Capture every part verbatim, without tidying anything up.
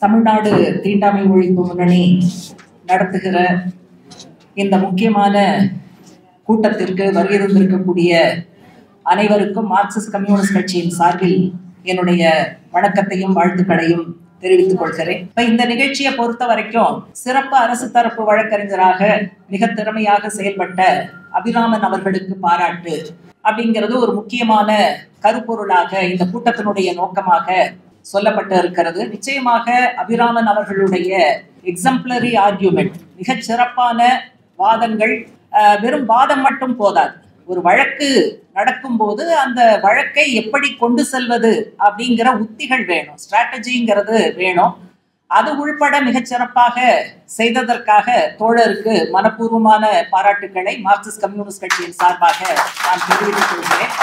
தமிழ்நாடு தீண்டாமை ஒழிப்பு முன்னணி நடத்துகிற இந்த முக்கியமான கூட்டத்திற்கு வருகை தந்திருக்கக்கூடிய அனைவருக்கும் மார்க்சிஸ்ட் கம்யூனிஸ்ட் கட்சியின் சார்பில் என்னுடைய வணக்கத்தையும் வாழ்த்துக்களையும் தெரிவித்துக் கொள்கிறேன். இப்ப இந்த நிகழ்ச்சியை பொறுத்த வரைக்கும் சிறப்பு அரசு தரப்பு வழக்கறிஞராக மிக திறமையாக செயல்பட்ட அபிராமன் அவர்களுக்கு பாராட்டு அப்படிங்கிறது ஒரு முக்கியமான கருப்பொருளாக இந்த கூட்டத்தினுடைய நோக்கமாக சொல்லப்பட்டு இருக்கிறது. நிச்சயமாக அபிராமன் அவர்களுடைய எக்ஸம்ப்ளரி ஆர்கியூமெண்ட், மிகச் சிறப்பான வாதங்கள். வெறும் வாதம் மட்டும் போதாது, ஒரு வழக்கு நடக்கும் போது அந்த வழக்கை எப்படி கொண்டு செல்வது அப்படிங்கிற உத்திகள் வேணும், ஸ்ட்ராட்டஜிங்கிறது வேணும். அது உள்பட மிகச் சிறப்பாக செய்ததற்காக தோழருக்கு மனப்பூர்வமான பாராட்டுக்களை மார்க்சிஸ்ட் கம்யூனிஸ்ட் கட்சியின் சார்பாக நான் தெரிவித்துக் கொள்கிறேன்.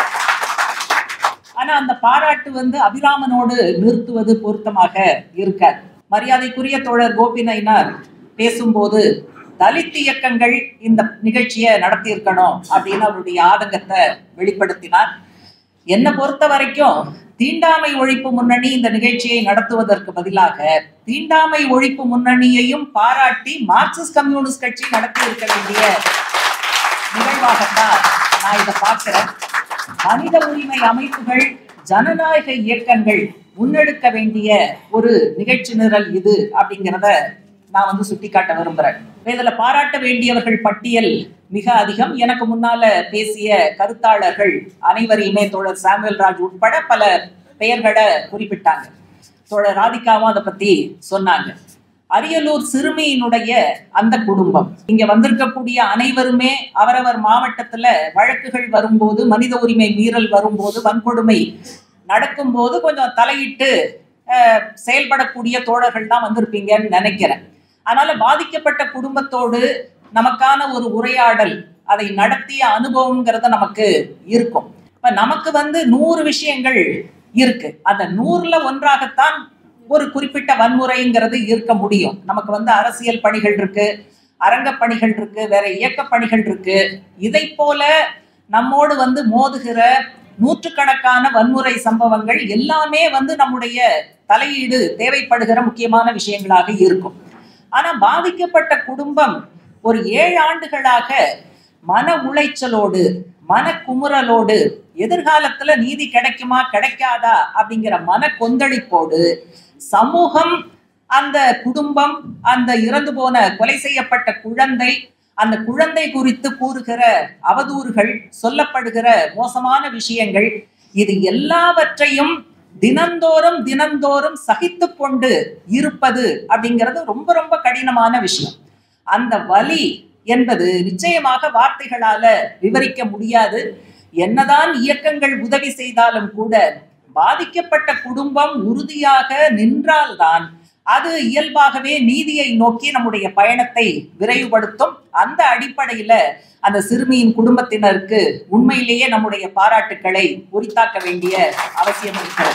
ஆனா அந்த பாராட்டு வந்து அபிராமனோடு நிறுத்துவது பொருத்தமாக இருக்காது. மரியாதைக்குரிய தோழர் கோபி நயினார் பேசும்போது தலித் இயக்கங்கள் இந்த நிகழ்ச்சியை நடத்தி இருக்கணும் அப்படின்னு அவருடைய ஆதங்கத்தை வெளிப்படுத்தினார். என்னை பொறுத்த வரைக்கும் தீண்டாமை ஒழிப்பு முன்னணி இந்த நிகழ்ச்சியை நடத்துவதற்கு பதிலாக தீண்டாமை ஒழிப்பு முன்னணியையும் பாராட்டி மார்க்சிஸ்ட் கம்யூனிஸ்ட் கட்சி நடத்தி இருக்க வேண்டிய நிகழ்வாகத்தான் நான் இதை பார்க்கிறேன். மனித உரிமை அமைப்புகள், ஜனநாயக இயக்கங்கள் முன்னெடுக்க வேண்டிய ஒரு நிகழ்ச்சி நிரல் இது அப்படிங்கிறத நான் வந்து சுட்டிக்காட்ட விரும்புறேன். இதுல பாராட்ட வேண்டியவர்கள் பட்டியல் மிக அதிகம். எனக்கு முன்னால பேசிய கருத்தாளர்கள் அனைவரையுமே தோழர் சாமுவேல் ராஜ் உட்பட பல பெயர்களை குறிப்பிட்டாங்க. தோழர் ராதிகாவும் அதை பத்தி சொன்னாங்க. அரியலூர் சிறுமியினுடைய அந்த குடும்பம், இங்க வந்திருக்கக்கூடிய அனைவருமே அவரவர் மாவட்டத்துல வழக்குகள் வரும்போது, மனித உரிமை மீறல் வரும்போது, வன்கொடுமை நடக்கும் போது கொஞ்சம் தலையிட்டு செயல்படக்கூடிய தோழர்கள் தான் வந்திருப்பீங்கன்னு நினைக்கிறேன். அதனால பாதிக்கப்பட்ட குடும்பத்தோடு நமக்கான ஒரு உரையாடல், அதை நடத்திய அனுபவம்ங்கிறது நமக்கு இருக்கும். இப்ப நமக்கு வந்து நூறு விஷயங்கள் இருக்கு, அந்த நூறுல ஒன்றாகத்தான் ஒரு குறிப்பிட்ட வன்முறைங்கிறது இருக்க முடியும். நமக்கு வந்து அரசியல் பணிகள் இருக்கு, அரங்க பணிகள் இருக்கு, வேற இயக்க பணிகள் இருக்கு. இதை போல நம்மோடு வந்து மோதுகிற நூற்றுக்கணக்கான வன்முறை சம்பவங்கள் எல்லாமே வந்து நம்முடைய தலையீடு தேவைப்படுகிற முக்கியமான விஷயங்களாக இருக்கும். ஆனா பாதிக்கப்பட்ட குடும்பம் ஒரு ஏழு ஆண்டுகளாக மன உளைச்சலோடு, மன குமுறலோடு, எதிர்காலத்துல நீதி கிடைக்குமா கிடைக்காதா அப்படிங்கிற மன கொந்தளிப்போடு சமூகம், அந்த குடும்பம், அந்த இறந்து போன கொலை செய்யப்பட்ட குழந்தை, அந்த குழந்தை குறித்து கூறுகிற அவதூறுகள், சொல்லப்படுகிற மோசமான விஷயங்கள், இது எல்லாவற்றையும் தினந்தோறும் தினந்தோறும் சகித்து கொண்டு இருப்பது அப்படிங்கிறது ரொம்ப ரொம்ப கடினமான விஷயம். அந்த வலி என்பது நிச்சயமாக வார்த்தைகளால விவரிக்க முடியாது. என்னதான் இயக்கங்கள் உதவி செய்தாலும் கூட பாதிக்கப்பட்ட குடும்பம் உறுதியாக நின்றால்தான் அது இயல்பாகவே நீதியை நோக்கி நம்முடைய பயணத்தை விரைவுபடுத்தும். அந்த அடிப்படையில அந்த சிறுமியின் குடும்பத்தினருக்கு உண்மையிலேயே நம்முடைய பாராட்டுக்களை உரித்தாக்க வேண்டிய அவசியம் இருக்கிறது.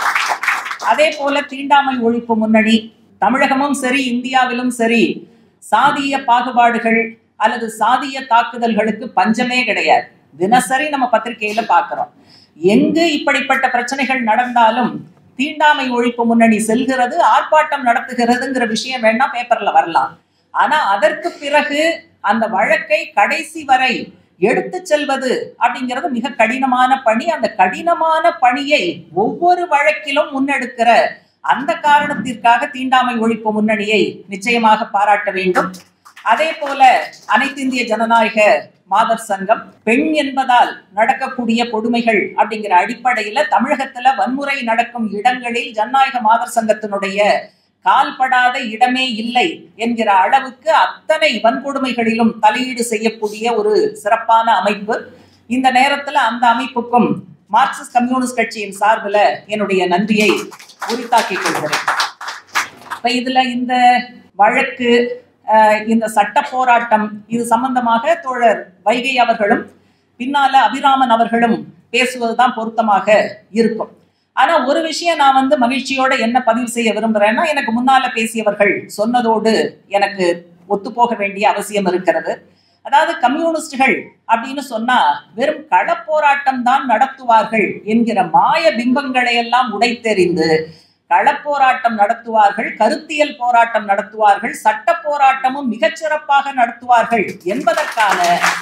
அதே போல தீண்டாமை ஒழிப்பு முன்னணி தமிழகமும் சரி, இந்தியாவிலும் சரி, சாதிய பாகுபாடுகள் அல்லது சாதிய தாக்குதல்களுக்கு பஞ்சமே கிடையாது. தினசரி நம்ம பத்திரிகையில பார்க்கிறோம். எங்கு இப்படிப்பட்ட பிரச்சனைகள் நடந்தாலும் தீண்டாமை ஒழிப்பு முன்னணி செல்கிறது, ஆர்ப்பாட்டம் நடத்துகிறதுங்கிற விஷயம் வேணா பேப்பர்ல வரலாம். ஆனா அதற்கு பிறகு அந்த வழக்கை கடைசி வரை எடுத்து செல்வது அப்படிங்கிறது மிக கடினமான பணி. அந்த கடினமான பணியை ஒவ்வொரு வழக்கிலும் முன்னெடுக்கிற அந்த காரணத்திற்காக தீண்டாமை ஒழிப்பு முன்னணியை நிச்சயமாக பாராட்ட வேண்டும். அதே போல அனைத்து இந்திய ஜனநாயக மாதர் சங்கம் பெண் என்பதால் நடக்கக்கூடிய கொடுமைகள் அப்படிங்கிற அடிப்படையில தமிழகத்துல வன்முறை நடக்கும் இடங்களில் ஜனநாயக மாதர் சங்கத்தினுடைய கால்படாத இடமே இல்லை என்கிற அளவுக்கு அத்தனை வன்கொடுமைகளிலும் தலையீடு செய்யக்கூடிய ஒரு சிறப்பான அமைப்பு. இந்த நேரத்துல அந்த அமைப்புக்கும் மார்க்சிஸ்ட் கம்யூனிஸ்ட் கட்சியின் சார்பில் என்னுடைய நன்றியை உரித்தாக்கிக் கொள்கிறேன். இப்ப இதுல இந்த வழக்கு, இந்த சட்ட போராட்டம், இது சம்பந்தமாக தோழர் வைகை அவர்களும் பின்னால அபிராமன் அவர்களும் பேசுவதுதான் பொருத்தமாக இருக்கும். ஆனா ஒரு விஷயம் நான் வந்து மகிழ்ச்சியோட என்ன பதிவு செய்ய விரும்புறேன்னா, எனக்கு முன்னால பேசியவர்கள் சொன்னதோடு எனக்கு ஒத்து போக வேண்டிய அவசியம் இருக்கிறது. அதாவது கம்யூனிஸ்டுகள் அப்படின்னு சொன்னா வெறும் களப்போராட்டம் தான் நடத்துவார்கள் என்கிற மாய பிம்பங்களை எல்லாம் உடைத்தெறிந்து களப்போராட்டம் நடத்துவார்கள், கருத்தியல் போராட்டம் நடத்துவார்கள், சட்ட போராட்டமும் மிகச்சிறப்பாக நடத்துவார்கள் என்பதற்கான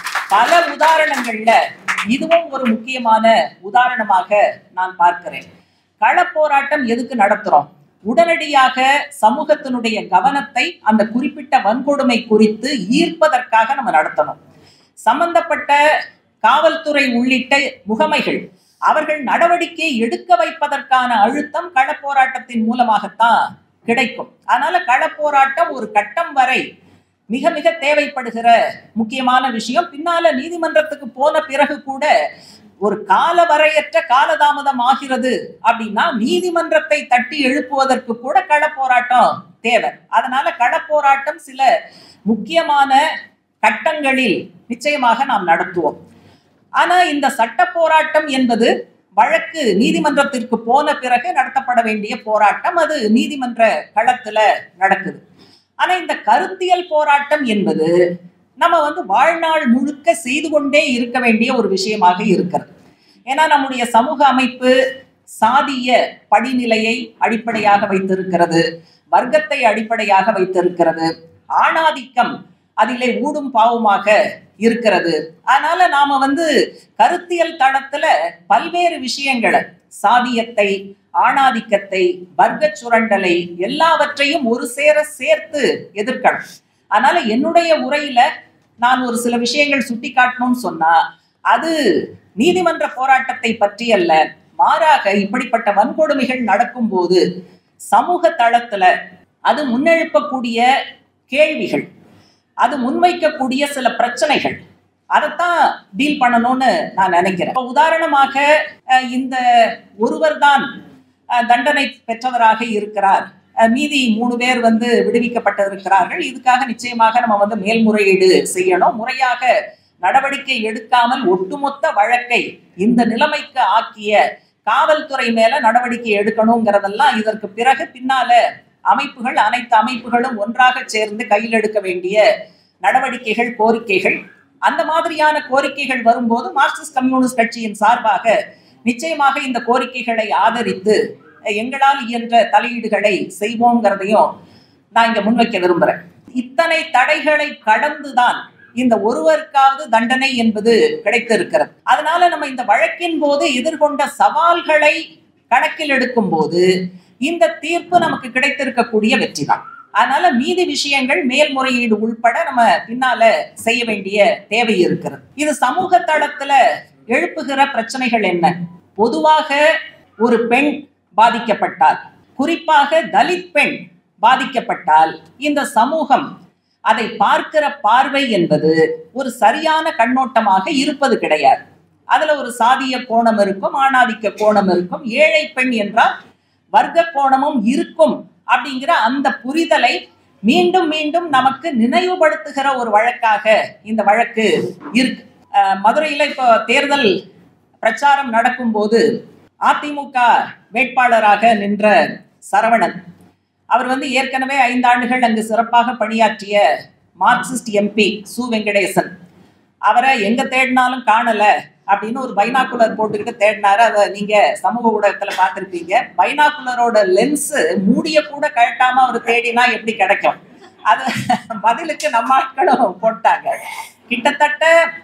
பல உதாரணங்கள்ல இதுவும் ஒரு முக்கியமான உதாரணமாக நான் பார்க்கிறேன். களப்போராட்டம் எதுக்கு நடத்துறோம்? உடனடியாக சமூகத்தினுடைய கவனத்தை அந்த குறிப்பிட்ட வன்கொடுமை குறித்து ஈர்ப்பதற்காக நம்ம நடத்தணும். சம்பந்தப்பட்ட காவல்துறை உள்ளிட்ட முகமைகள் அவர்கள் நடவடிக்கை எடுக்க வைப்பதற்கான அழுத்தம் களப்போராட்டத்தின் மூலமாகத்தான் கிடைக்கும். அதனால களப்போராட்டம் ஒரு கட்டம் வரை மிக மிக தேவைப்படுகிற முக்கியமான விஷயம். பின்னால நீதிமன்றத்துக்கு போன பிறகு கூட ஒரு கால வரையற்ற காலதாமதம் ஆகிறது அப்படின்னா நீதிமன்றத்தை தட்டி எழுப்புவதற்கு கூட களப்போராட்டம் தேவை. அதனால களப்போராட்டம் சில முக்கியமான கட்டங்களில் நிச்சயமாக நாம் நடத்துவோம். ஆனா இந்த சட்ட போராட்டம் என்பது வழக்கு நீதிமன்றத்திற்கு போன பிறகு நடத்தப்பட வேண்டிய போராட்டம். அது நீதிமன்ற களத்துல நடக்குது. ஆனா இந்த கருத்தியல் போராட்டம் என்பது நம்ம வந்து வாழ்நாள் முழுக்க செய்து கொண்டே இருக்க வேண்டிய ஒரு விஷயமாக இருக்கிறது. ஏன்னா நம்முடைய சமூக அமைப்பு சாதிய படிநிலையை அடிப்படையாக வைத்திருக்கிறது, வர்க்கத்தை அடிப்படையாக வைத்திருக்கிறது, ஆணாதிக்கம் அதிலே ஊடும் பாவமாக இருக்கிறது. அதனால நாம வந்து கருத்தியல் தளத்துல பல்வேறு விஷயங்களை, சாதியத்தை, ஆணாதிக்கத்தை, வர்க்க சுரண்டலை எல்லாவற்றையும் ஒரு சேர சேர்த்து எதிர்க்கணும். அதனால என்னுடைய உரையில நான் ஒரு சில விஷயங்கள் சுட்டி காட்டணும்னு சொன்னா அது நீதிமன்ற போராட்டத்தை பற்றி அல்ல, மாறாக இப்படிப்பட்ட வன்கொடுமைகள் நடக்கும் போது சமூக தளத்துல அது முன்னெழுப்பக்கூடிய கேள்விகள், அது முன்வைக்கக்கூடிய சில பிரச்சனைகள், அதைத்தான் டீல் பண்ணணும்னு நான் நினைக்கிறேன். உதாரணமாக இந்த ஒருவர் தான் தண்டனை பெற்றவராக இருக்கிறார், மீதி மூணு பேர் வந்து விடுவிக்கப்பட்டிருக்கிறார்கள். இதுக்காக நிச்சயமாக நம்ம வந்து மேல்முறையீடு செய்யணும். முறையாக நடவடிக்கை எடுக்காமல் ஒட்டுமொத்த வழக்கை இந்த நிலைமைக்கு ஆக்கிய காவல்துறை மேல நடவடிக்கை எடுக்கணுங்கிறதெல்லாம் இதற்கு பிறகு பின்னால அமைப்புகள், அனைத்து அமைப்புகளும் ஒன்றாக சேர்ந்து கையில் எடுக்க வேண்டிய நடவடிக்கைகள், கோரிக்கைகள். அந்த மாதிரியான கோரிக்கைகள் வரும்போது மார்க்சிஸ்ட் கம்யூனிஸ்ட் கட்சியின் சார்பாக நிச்சயமாக இந்த கோரிக்கைகளை ஆதரித்து எங்களால் இயன்ற தலையீடுகளை செய்வோங்கிறதையும் நான் இங்க முன்வைக்க விரும்புறேன். இத்தனை தடைகளை கடந்துதான் இந்த ஒருவருக்காவது தண்டனை என்பது கிடைத்திருக்கிறது. அதனால நம்ம இந்த வழக்கின் போது எதிர்கொண்ட சவால்களை கணக்கில் எடுக்கும் போது இந்த தீர்ப்பு நமக்கு கிடைத்திருக்கக்கூடிய வெற்றி தான். அதனால மீதி விஷயங்கள் மேல்முறையீடு உள்பட நம்ம பின்னால செய்ய வேண்டிய தேவை இருக்கிறது. இது சமூக தளத்துல எழுப்புகிற பிரச்சனைகள் என்ன? பொதுவாக ஒரு பெண் பாதிக்கப்பட்டால், குறிப்பாக தலித் பெண் பாதிக்கப்பட்டால் இந்த சமூகம் அதை பார்க்கிற பார்வை என்பது ஒரு சரியான கண்ணோட்டமாக இருப்பது கிடையாது. அதுல ஒரு சாதிய கோணம் இருக்கும், ஆணாதிக்க கோணம் இருக்கும், ஏழை பெண் என்றால் வர்க்க கோணமும் இருக்கும் அப்படிங்கிற அந்த புரிதலை மீண்டும் மீண்டும் நமக்கு நினைவுபடுத்துகிற ஒரு வழக்காக இந்த வழக்கு இருக்கு. மதுரையில இப்போ தேர்தல் பிரச்சாரம் நடக்கும் போது அதிமுக வேட்பாளராக நின்ற சரவணன் அவர் வந்து ஏற்கனவே ஐந்து ஆண்டுகள் அங்கு சிறப்பாக பணியாற்றிய மார்க்சிஸ்ட் எம்பி சு வெங்கடேசன், அவரை எங்க தேடினாலும் காணல அப்படின்னு ஒரு பைனாக்குலர் போட்டுக்கிட்டு தேடினாரு. அதை நீங்க சமூக ஊடகத்துல பார்த்திருப்பீங்க. பைனாக்குலரோட லென்ஸ் மூடிய கூட கழட்டாம அவர் தேடினா எப்படி கிடைக்கும்? அது பதிலுக்கு நம்ம ஆட்களும் போட்டாங்க. கிட்டத்தட்ட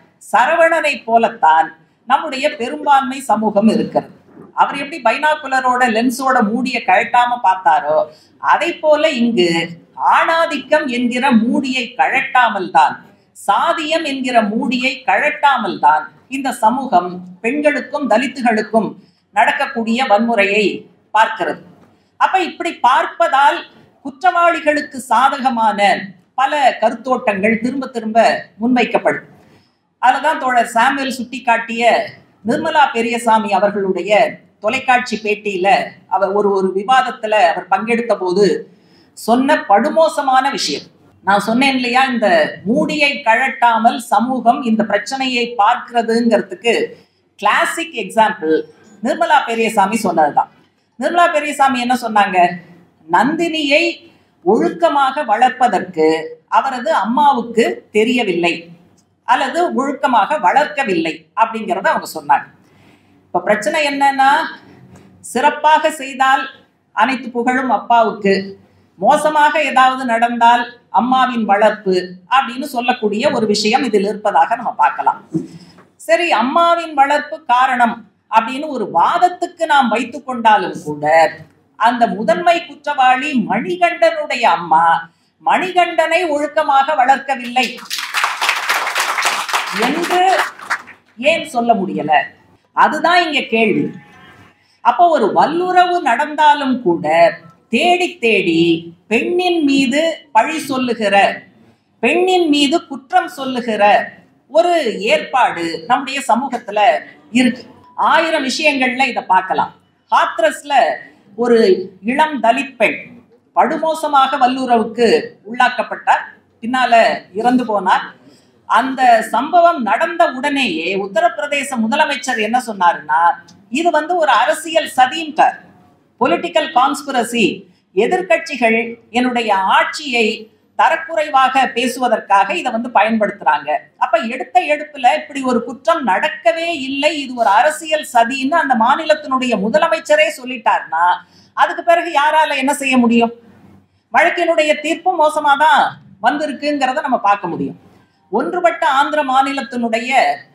சரவணனை போலத்தான் நம்முடைய பெரும்பான்மை சமூகம் இருக்கிறது. அவர் எப்படி பைனாக்குலரோட லென்ஸோட மூடிய கழட்டாம பார்த்தாரோ அதை போல இங்கு ஆணாதிக்கம் என்கிற மூடியை கழட்டாமல் தான், சாதியம் என்கிற மூடியை கழட்டாமல் தான் இந்த சமூகம் பெண்களுக்கும் தலித்துகளுக்கும் நடக்கக்கூடிய வன்முறையை பார்க்கிறது. அப்ப இப்படி பார்ப்பதால் குற்றவாளிகளுக்கு சாதகமான பல கருத்தோட்டங்கள் திரும்ப திரும்ப முன்வைக்கப்படும். அதுதான் தோழர் சாமுவேல் சுட்டி காட்டிய நிர்மலா பெரியசாமி அவர்களுடைய தொலைக்காட்சி பேட்டியில அவர் ஒரு ஒரு விவாதத்துல அவர் பங்கெடுத்த போது சொன்ன படுமோசமான விஷயம். நான் சொன்னேன் இல்லையா, இந்த மூடியை கழட்டாமல் சமூகம் இந்த பிரச்சனையை பார்க்கிறதுங்கிறதுக்கு கிளாசிக் எக்ஸாம்பிள் நிர்மலா பெரியசாமி சொன்னதுதான். நிர்மலா பெரியசாமி என்ன சொன்னாங்க? நந்தினியை ஒழுக்கமாக வளர்ப்பதற்கு அவரது அம்மாவுக்கு தெரியவில்லை அல்லது ஒழுக்கமாக வளர்க்கவில்லை அப்படிங்கிறத அவங்க சொன்னாங்க. இப்ப பிரச்சனை என்னன்னா, சிறப்பாக செய்தால் அனைத்து புகழும் அப்பாவுக்கு, மோசமாக ஏதாவது நடந்தால் அம்மாவின் வளர்ப்பு அப்படின்னு சொல்லக்கூடிய ஒரு விஷயம் இதில் இருப்பதாக நம்ம பார்க்கலாம். சரி, அம்மாவின் வளர்ப்பு காரணம் அப்படின்னு ஒரு வாதத்துக்கு நாம் வைத்துக் கொண்டாலும் கூட அந்த முதன்மை குற்றவாளி மணிகண்டனுடைய அம்மா மணிகண்டனை ஒழுக்கமாக வளர்க்கவில்லை என்று ஏன் சொல்ல முடியல? அதுதான் இங்க கேள்வி. அப்போ ஒரு வல்லுறவு நடந்தாலும் கூட தேடி தேடி பெண்ணின் மீது பழி சொல்லுகிற, பெண்ணின் மீது குற்றம் சொல்லுகிற ஒரு ஏற்பாடு நம்முடைய சமூகத்துல இருக்கு. ஆயிரம் விஷயங்கள்ல இதை பார்க்கலாம். ஹாத்ரஸ்ல ஒரு இளம் தலித் பெண் படுமோசமாக வல்லுறவுக்கு உள்ளாக்கப்பட்டார், பின்னால இறந்து போனார். அந்த சம்பவம் நடந்த உடனேயே உத்தரப்பிரதேச முதலமைச்சர் என்ன சொன்னாருன்னா, இது வந்து ஒரு அரசியல் சதின்றார், பொலிட்டிக்கல் கான்ஸ்பிரசி. எதிர்கட்சிகள் என்னுடைய ஆட்சியை தரக்குறைவாக பேசுவதற்காக இதை வந்து பயன்படுத்துறாங்க. அப்ப எடுத்த எடுப்புல இப்படி ஒரு குற்றம் நடக்கவே இல்லை, இது ஒரு அரசியல் சதின்னு அந்த மாநிலத்தினுடைய முதலமைச்சரே சொல்லிட்டார்னா அதுக்கு பிறகு யாரால என்ன செய்ய முடியும்? வழக்கினுடைய தீர்ப்பும் மோசமாதான் வந்திருக்குங்கிறத நம்ம பார்க்க முடியும். ஒன்றுபட்ட ஆந்திர மாநிலத்தினுடைய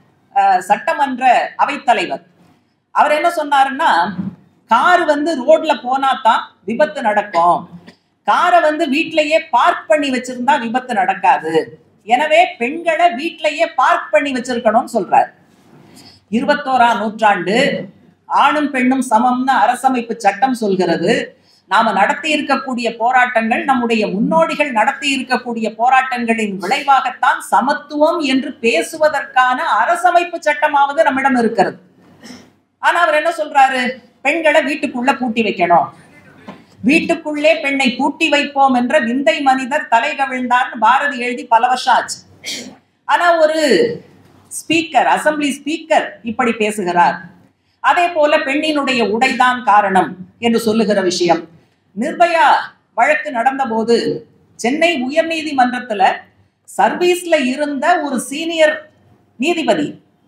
சட்டமன்ற அவைத்தலைவர் அவர் என்ன சொன்னாருன்னா, கார் வந்து ரோட்ல போனா தான் விபத்து நடக்கும், காரை வந்து வீட்டிலேயே பார்க் பண்ணி வச்சிருந்தா விபத்து நடக்காது, எனவே பெண்களை வீட்டிலேயே பார்க் பண்ணி வச்சிருக்கணும்னு சொல்றாரு. இருபத்தோராம் நூற்றாண்டு, ஆணும் பெண்ணும் சமம்னு அரசமைப்பு சட்டம் சொல்கிறது. நாம நடத்தி இருக்கக்கூடிய போராட்டங்கள், நம்முடைய முன்னோடிகள் நடத்தி இருக்கக்கூடிய போராட்டங்களின் விளைவாகத்தான் சமத்துவம் என்று பேசுவதற்கான அரசமைப்பு சட்டமாவது நம்மிடம் இருக்கிறது. ஆனா அவர் என்ன சொல்றாரு, பெண்களை வீட்டுக்குள்ள பூட்டி வைக்கணும், வீட்டுக்குள்ளே பெண்ணை பூட்டி வைப்போம் என்ற விந்தை மனிதர் தலை கவிழ்ந்தார்னு பாரதி எழுதி பல வருஷம் ஆச்சு. ஆனா ஒரு ஸ்பீக்கர், அசம்பிளி ஸ்பீக்கர் இப்படி பேசுகிறார். அதே போல பெண்ணினுடைய உடைதான் காரணம் என்று சொல்லுகிற விஷயம். நிர்பயா வழக்கு நடந்த போது சென்னை உயர் நீதிமன்றத்துல சர்வீஸ்ல இருந்த ஒரு சீனியர் நீதிபதி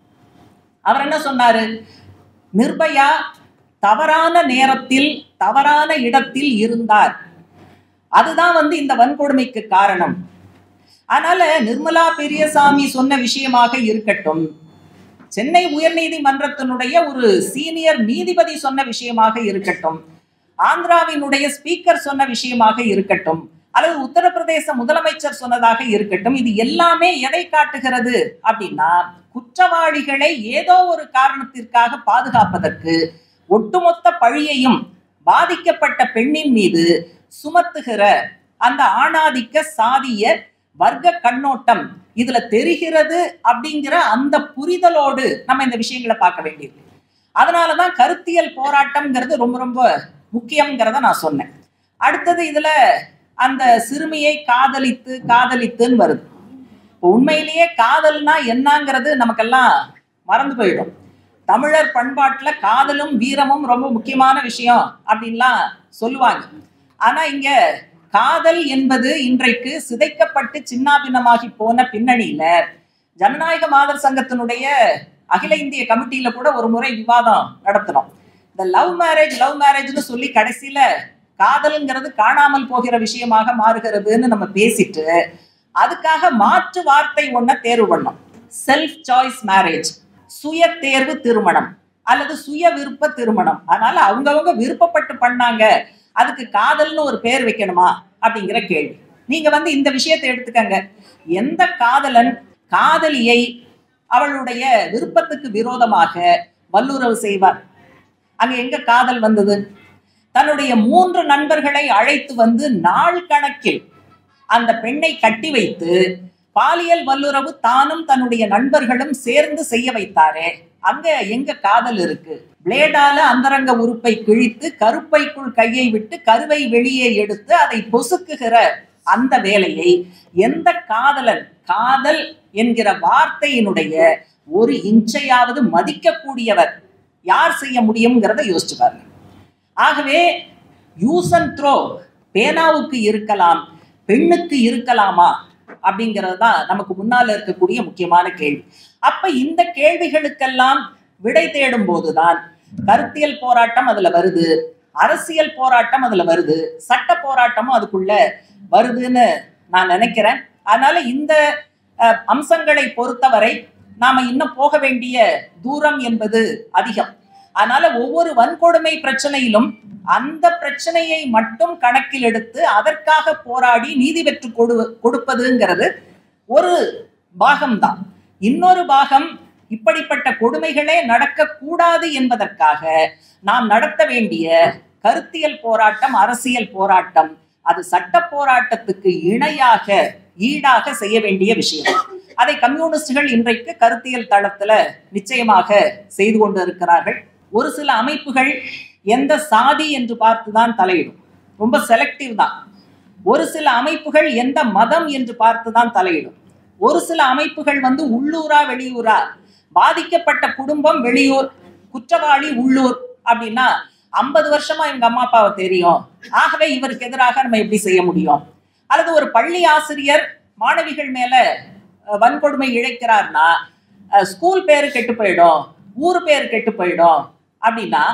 அவர் என்ன சொன்னாரு, நிர்பயா தவறான நேரத்தில் தவறான இடத்தில் இருந்தார், அதுதான் வந்து இந்த வன்கொடுமைக்கு காரணம். அதனால நிர்மலா பெரியசாமி சொன்ன விஷயமாக இருக்கட்டும், சென்னை உயர் நீதிமன்றத்தினுடைய ஒரு சீனியர் நீதிபதி சொன்ன விஷயமாக இருக்கட்டும், ஆந்திராவினுடைய ஸ்பீக்கர் சொன்ன விஷயமாக இருக்கட்டும், அல்லது உத்தரப்பிரதேச முதலமைச்சர் சொன்னதாக இருக்கட்டும், இது எல்லாமே எதை காட்டுகிறது அப்படின்னா, குற்றவாளிகளை ஏதோ ஒரு காரணத்திற்காக பாதுகாப்பதற்கு ஒட்டுமொத்த பழியையும் பாதிக்கப்பட்ட பெண்ணின் மீது சுமத்துகிற அந்த ஆணாதிக்க சாதிய வர்க்க கண்ணோட்டம் இதுல தெரிகிறது அப்படிங்கிற அந்த புரிதலோடு நம்ம இந்த விஷயங்களை பார்க்க வேண்டியது. அதனாலதான் கருத்தியல் போராட்டம்ங்கிறது ரொம்ப ரொம்ப முக்கியம்ங்கிறத நான் சொன்னேன். அடுத்தது இதுல அந்த சிறுமியை காதலித்து காதலித்துன்னு வருது. உண்மையிலேயே காதல்னா என்னங்கிறது நமக்கெல்லாம் மறந்து போயிடும். தமிழர் பண்பாட்டுல காதலும் வீரமும் ரொம்ப முக்கியமான விஷயம் அப்படின்லாம் சொல்லுவாங்க. ஆனா இங்க காதல் என்பது இன்றைக்கு சிதைக்கப்பட்டு சின்னாபின்னமாகி போன பின்னணியில ஜனநாயக மாதர் சங்கத்தினுடைய அகில இந்திய கமிட்டியில கூட ஒரு முறை விவாதம் நடத்தினோம். இந்த லவ் மேரேஜ் லவ் மேரேஜ்னு சொல்லி கடைசியில காதல்ங்கிறது காணாமல் போகிற விஷயமாக மாறுகிறதுன்னு நம்ம பேசிட்டு அதுக்காக மாற்று வார்த்தை ஒன்ன தேர்வு பண்ணோம். செல்ஃப் சாய்ஸ் மேரேஜ், சுய தேர்வு திருமணம் அல்லது சுய விருப்ப திருமணம். அதனால அவங்கவங்க விருப்பப்பட்டு பண்ணாங்க, அதுக்கு காதல்னு ஒரு பேர் வைக்கணுமா அப்படிங்கிற கேள்வி. நீங்க வந்து இந்த விஷயத்தை எடுத்துக்கங்க. எந்த காதலன் காதலியை அவளுடைய விருப்பத்துக்கு விரோதமாக வல்லுறவு செய்வார்? அங்க எங்க காதல் வந்தது? தன்னுடைய மூன்று நண்பர்களை அழைத்து வந்து நாள் கணக்கில் அந்த பெண்ணை கட்டி வைத்து பாலியல் வல்லுறவு தானும் தன்னுடைய நண்பர்களும் சேர்ந்து செய்ய வைத்தாரே, அங்க எங்க காதல் இருக்கு? பிளேடால அந்தரங்க உறுப்பை கிழித்து கருப்பைக்குள் கையை விட்டு கருவை வெளியே எடுத்து அதை பொசுக்குகிற அந்த வேலையை எந்த காதலன் காதல் என்கிற வார்த்தையினுடைய ஒரு இன்ச்சையாவது மதிக்கக்கூடியவர் யார் செய்ய முடியும்ங்கிறத யோசிச்சு பாருங்க. ஆகவே யூஸ் அண்ட் த்ரோ பேனாவுக்கு இருக்கலாம், பெண்ணுக்கு இருக்கலாமா அப்படிங்கிறது தான் நமக்கு முன்னால இருக்கக்கூடிய முக்கியமான கேள்வி. அப்ப இந்த கேள்விகளுக்கெல்லாம் விடை தேடும் போதுதான் கருத்தியல் போராட்டம் அதுல வருது. அரசியல் போராட்டம் அதுல வருது, சட்ட போராட்டமும் அதுக்குள்ள வருதுன்னு நான் நினைக்கிறேன். அதனால இந்த அம்சங்களை பொறுத்தவரை நாம இன்னும் போக வேண்டிய தூரம் என்பது அதிகம். அதனால ஒவ்வொரு வன்கொடுமை பிரச்சனையிலும் அந்த பிரச்சனையை மட்டும் கணக்கில் எடுத்து அதற்காக போராடி நீதி பெற்று கொடு கொடுப்பதுங்கிறது ஒரு பாகம்தான். இன்னொரு பாகம் இப்படிப்பட்ட கொடுமைகளே நடக்கக்கூடாது என்பதற்காக நாம் நடத்த வேண்டிய கருத்தியல் போராட்டம், அரசியல் போராட்டம், அது சட்ட போராட்டத்துக்கு இணையாக ஈடாக செய்ய வேண்டிய விஷயம். அதை கம்யூனிஸ்டுகள் இன்றைக்கு கருத்தியல் தளத்துல நிச்சயமாக செய்து கொண்டு இருக்கிறார்கள். ஒரு சில அமைப்புகள் எந்த சாதி என்று பார்த்துதான் தலையிடும், ரொம்ப செலக்டிவ் தான். ஒரு சில அமைப்புகள் எந்த மதம் என்று பார்த்துதான் தலையிடும். ஒரு சில அமைப்புகள் வந்து உள்ளூரா வெளியூரா, பாதிக்கப்பட்ட குடும்பம் வெளியூர், குற்றவாளி உள்ளூர் அப்படின்னா ஐம்பது வருஷமா இவங்க அம்மா அப்பாவை தெரியும், ஆகவே இவருக்கு எதிராக நம்ம எப்படி செய்ய முடியும்? அல்லது ஒரு பள்ளி ஆசிரியர் மாணவிகள் மேல வன்கொடுமை இழைக்கிறார்னா ஸ்கூல் பேரு கெட்டு போயிடும், ஊர் பேரு கெட்டு போயிடும் அப்படின்னா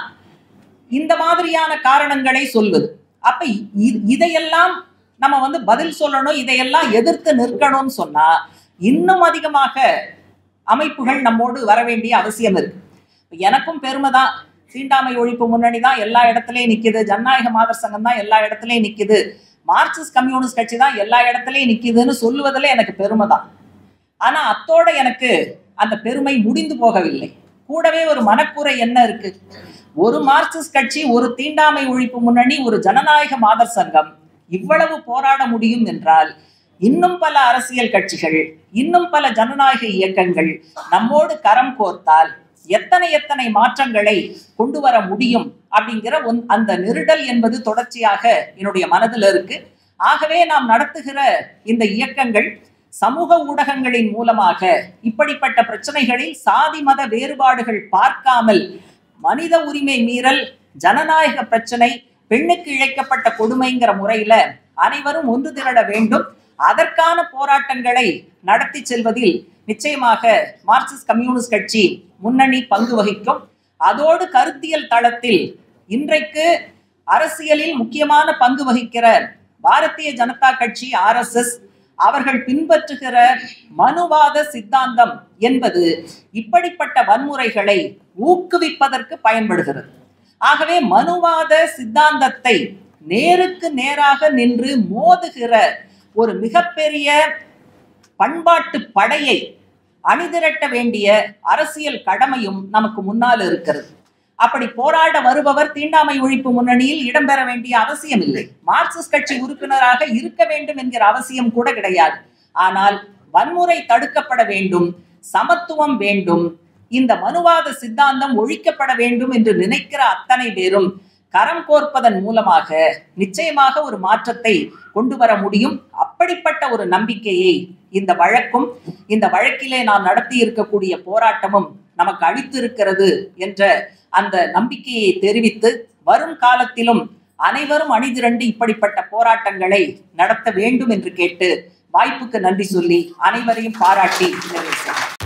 இந்த மாதிரியான காரணங்களை சொல்வது. அப்ப இதையெல்லாம் நம்ம வந்து பதில் சொல்லணும், இதையெல்லாம் எதிர்த்து நிற்கணும்னு சொன்னா இன்னும் அதிகமாக அமைப்புகள் நம்மோடு வர வேண்டிய அவசியம் இருக்கு. எனக்கும் பெருமை தான், தீண்டாமை ஒழிப்பு முன்னணி தான் எல்லா இடத்துலயும் நிக்குது, ஜனநாயக மாதர் சங்கம் தான் எல்லா இடத்துலயும் நிக்குது, மார்க்சிஸ்ட் கம்யூனிஸ்ட் கட்சி தான் எல்லா இடத்துலயும் நிக்குதுன்னு சொல்லுவதில் எனக்கு பெருமை தான். ஆனா அத்தோட எனக்கு அந்த பெருமை முடிந்து போகவில்லை. கூடவே ஒரு மனக்குறை என்ன இருக்கு? ஒரு மார்க்சிஸ்ட் கட்சி, ஒரு தீண்டாமை ஒழிப்பு முன்னணி, ஒரு ஜனநாயக மாதர் சங்கம் இவ்வளவு போராட முடியும் என்றால் இன்னும் பல அரசியல் கட்சிகள், இன்னும் பல ஜனநாயக இயக்கங்கள் நம்மோடு கரம் கோர்த்தால் எத்தனை எத்தனை மாற்றங்களை கொண்டு வர முடியும் அப்படிங்கிற அந்த நெருடல் என்பது தொடர்ச்சியாக என்னுடைய மனதில் இருக்கு. ஆகவே நாம் நடத்துகிற இந்த இயக்கங்கள் சமூக ஊடகங்களின் மூலமாக இப்படிப்பட்ட பிரச்சனைகளில் சாதி மத வேறுபாடுகள் பார்க்காமல் மனித உரிமை மீறல், ஜனநாயக பிரச்சனை, பெண்ணுக்கு இழைக்கப்பட்ட கொடுமைங்கிற முறையில அனைவரும் ஒன்று திரள வேண்டும். அதற்கான போராட்டங்களை நடத்தி செல்வதில் நிச்சயமாக மார்க்சிஸ்ட் கம்யூனிஸ்ட் கட்சி முன்னணி பங்கு வகிக்கும். அதோடு கருத்தியல் தளத்தில் இன்றைக்கு அரசியலில் முக்கியமான பங்கு வகிக்கிற பாரதிய ஜனதா கட்சி, ஆர் எஸ் எஸ், அவர்கள் பின்பற்றுகிற மனுவாத சித்தாந்தம் என்பது இப்படிப்பட்ட வன்முறைகளை ஊக்குவிப்பதற்கு பயன்படுகிறது. ஆகவே மனுவாத சித்தாந்தத்தை நேருக்கு நேராக நின்று மோதுகிற ஒரு மிகப்பெரிய பண்பாட்டு படையை அணிதிரட்ட வேண்டிய அரசியல் கடமையும் நமக்கு முன்னால் இருக்கிறது. அப்படி போராட வருபவர் தீண்டாமை ஒழிப்பு முன்னணியில் இடம்பெற வேண்டிய அவசியம் இல்லை, மார்க்சிஸ்ட் கட்சி உறுப்பினராக இருக்க வேண்டும் என்கிற அவசியம் கூட கிடையாது. ஆனால் வன்முறை தடுக்கப்பட வேண்டும், சமத்துவம் வேண்டும், இந்த மனுவாத சித்தாந்தம் ஒழிக்கப்பட வேண்டும் என்று நினைக்கிற அத்தனை பேரும் கரம் கோர்ப்பதன் மூலமாக நிச்சயமாக ஒரு மாற்றத்தை கொண்டு வர முடியும். அப்படிப்பட்ட ஒரு நம்பிக்கையை இந்த வழக்கும், இந்த வழக்கிலே நாம் நடத்தி இருக்கக்கூடிய போராட்டமும் நமக்கு அளித்திருக்கிறது என்ற அந்த நம்பிக்கையை தெரிவித்து வரும் காலத்திலும் அனைவரும் அணிதிரண்டு இப்படிப்பட்ட போராட்டங்களை நடத்த வேண்டும் என்று கேட்டு வாய்ப்புக்கு நன்றி சொல்லி அனைவரையும் பாராட்டி நிறைவு செய்கிறேன்.